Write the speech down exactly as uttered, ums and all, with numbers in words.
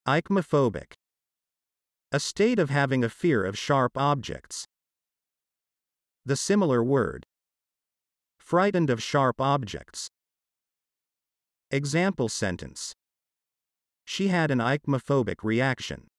Aichmophobic. A state of having a fear of sharp objects. The similar word. Frightened of sharp objects. Example sentence. She had an aichmophobic reaction.